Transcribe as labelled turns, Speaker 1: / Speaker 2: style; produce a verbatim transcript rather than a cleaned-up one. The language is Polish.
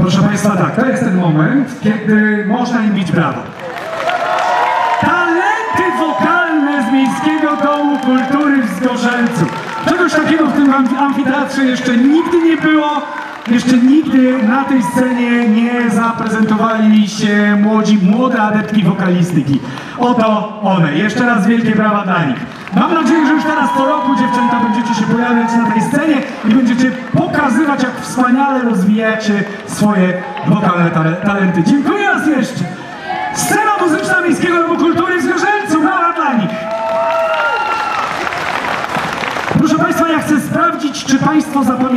Speaker 1: Proszę Państwa, tak, to jest ten moment, kiedy można im bić brawo. Talenty wokalne z Miejskiego Domu Kultury w Zgorzelcu. Czegoś takiego w tym amfiteatrze jeszcze nigdy nie było. Jeszcze nigdy na tej scenie nie zaprezentowali się młodzi, młode adeptki wokalistyki. Oto one. Jeszcze raz wielkie brawa dla nich. Mam nadzieję, że już teraz co roku, dziewczęta, będziecie się pojawiać na tej scenie i będziecie pokazywać, jak wspaniale rozwijacie swoje wokalne talenty. Dziękuję raz jeszcze. Scena muzyczna Miejskiego Domu Kultury w Zgorzelcu. Brawa dla nich. Proszę Państwa, ja chcę sprawdzić, czy Państwo zapamiętali.